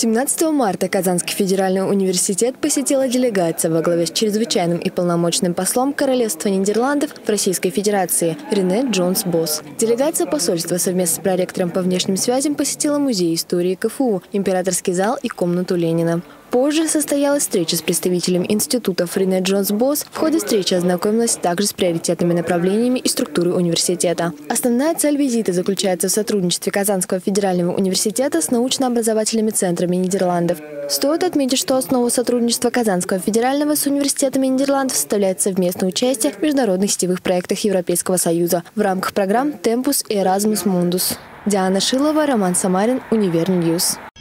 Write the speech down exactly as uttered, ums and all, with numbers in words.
семнадцатого марта Казанский федеральный университет посетила делегация во главе с чрезвычайным и полномочным послом Королевства Нидерландов в Российской Федерации Рене Джонс-Босс. Делегация посольства совместно с проректором по внешним связям посетила Музей истории КФУ, Императорский зал и комнату Ленина. Позже состоялась встреча с представителем институтов Рене Джонс-Босс. В ходе встречи ознакомилась также с приоритетными направлениями и структурой университета. Основная цель визита заключается в сотрудничестве Казанского федерального университета с научно-образовательными центрами Нидерландов. Стоит отметить, что основу сотрудничества Казанского федерального с университетами Нидерландов составляет совместное участие в международных сетевых проектах Европейского Союза в рамках программ «Темпус» и «Эразмус Мундус». Диана Шилова, Роман Самарин, Универньюз.